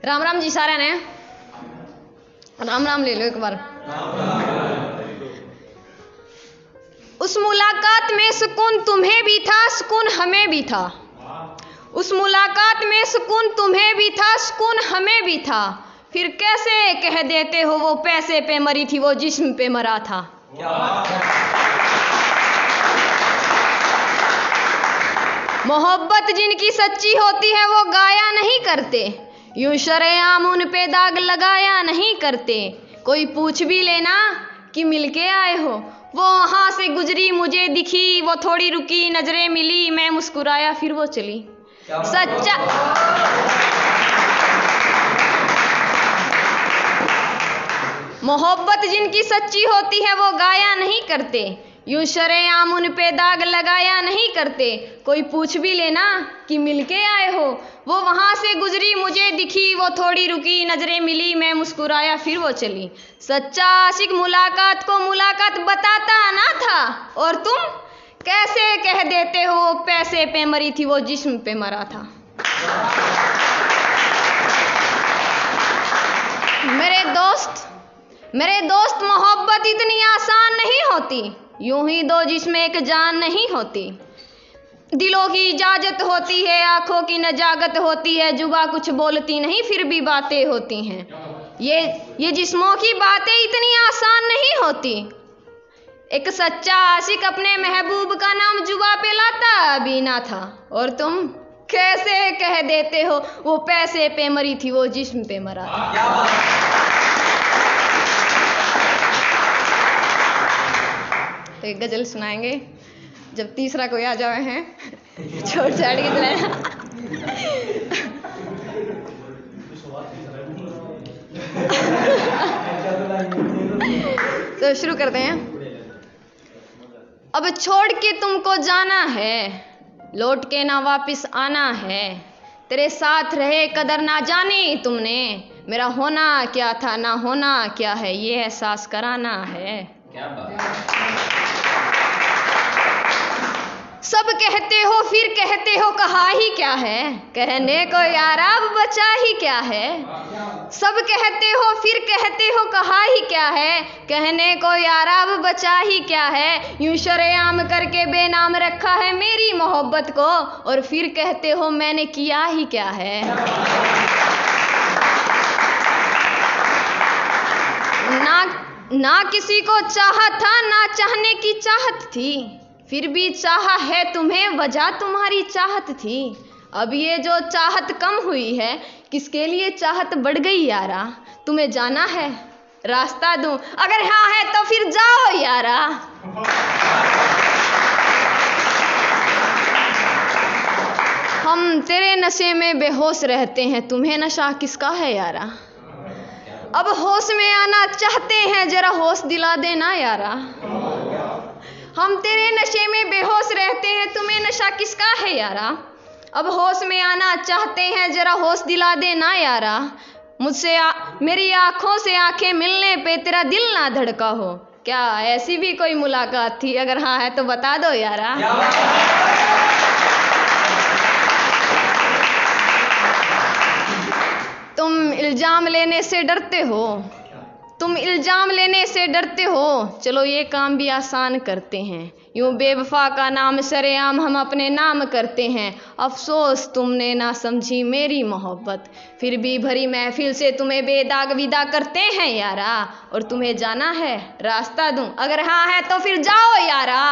राम राम जी सारे ने। राम राम ले लो एक बार। उस मुलाकात में सुकून तुम्हें भी था, सुकून हमें भी था। उस मुलाकात में सुकून तुम्हें भी था, सुकून हमें भी था। फिर कैसे कह देते हो वो पैसे पे मरी थी, वो जिस्म पे मरा था। मोहब्बत जिनकी सच्ची होती है वो गाया नहीं करते, यूं शरेआम उन पे दाग लगाया नहीं करते। कोई पूछ भी लेना कि मिलके आए हो, वो वहां से गुजरी मुझे दिखी, वो थोड़ी रुकी नजरें मिली, मैं मुस्कुराया फिर वो चली। सच्चा मोहब्बत जिनकी सच्ची होती है वो गाया नहीं करते, यूं शरेआम उन पे दाग लगाया नहीं करते। कोई पूछ भी लेना कि मिलके आए हो, वो वहां से गुजरी मुझे दिखी, वो थोड़ी रुकी नजरें मिली, मैं मुस्कुराया फिर वो चली। सच्चा आशिक मुलाकात को मुलाकात बताता ना था, और तुम कैसे कह देते हो वो पैसे पे मरी थी, वो जिस्म पे मरा था। मेरे दोस्त मोहब्बत इतनी आसान नहीं होती, यूं ही दो जिस्म एक जान नहीं होती। दिलों की इजाजत होती है, आंखों की नजाकत होती है, जुबा कुछ बोलती नहीं फिर भी बातें होती हैं। ये जिस्मों की बातें इतनी आसान नहीं होती। एक सच्चा आशिक अपने महबूब का नाम जुबा पे लाता भी ना था, और तुम कैसे कह देते हो वो पैसे पे मरी थी, वो जिस्म पे मरा था। तो एक गजल सुनाएंगे, जब तीसरा कोई आ जावे हैं छोड़ छाड़ के चलाना। तो शुरू करते हैं। अब छोड़ के तुमको जाना है, लौट के ना वापिस आना है। तेरे साथ रहे कदर ना जानी तुमने, मेरा होना क्या था ना होना क्या है, ये एहसास कराना है। क्या बात। सब कहते हो फिर कहते हो कहा ही क्या है, कहने को यार अब बचा ही क्या है। सब कहते हो फिर कहते हो कहा ही क्या है, कहने को यार अब बचा ही क्या है। यूं शरेआम करके बेनाम रखा है मेरी मोहब्बत को, और फिर कहते हो मैंने किया ही क्या है। ना किसी को चाहा था ना चाहने की चाहत थी, फिर भी चाहा है तुम्हें वजह तुम्हारी चाहत थी। अब ये जो चाहत कम हुई है, किसके लिए चाहत बढ़ गई यारा। तुम्हें जाना है रास्ता दूं, अगर हाँ है तो फिर जाओ यारा। हम तेरे नशे में बेहोश रहते हैं, तुम्हें नशा किसका है यारा। अब होश में आना चाहते हैं, जरा होश दिला देना यारा। हम तेरे नशे में बेहोश रहते हैं, तुम्हें नशा किसका है यारा। अब होश में आना चाहते हैं, जरा होश दिला देना यारा। मुझसे मेरी आंखों से आंखें मिलने पे तेरा दिल ना धड़का हो, क्या ऐसी भी कोई मुलाकात थी, अगर हाँ है तो बता दो यारा। तुम इल्जाम लेने से डरते हो, तुम इल्जाम लेने से डरते हो, चलो ये काम भी आसान करते हैं। यूं बेवफा का नाम सरेआम हम अपने नाम करते हैं। अफसोस तुमने ना समझी मेरी मोहब्बत, फिर भी भरी महफिल से तुम्हें बेदाग विदा करते हैं यारा। और तुम्हें जाना है रास्ता दूं, अगर हाँ है तो फिर जाओ यारा।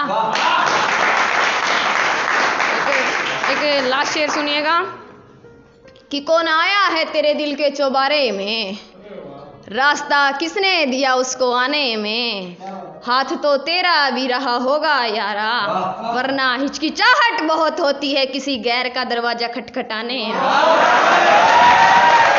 एक लास्ट शेर सुनिएगा कि कौन आया है तेरे दिल के चौबारे में, रास्ता किसने दिया उसको आने में। हाथ तो तेरा भी रहा होगा यारा, वरना हिचकिचाहट बहुत होती है किसी गैर का दरवाजा खटखटाने।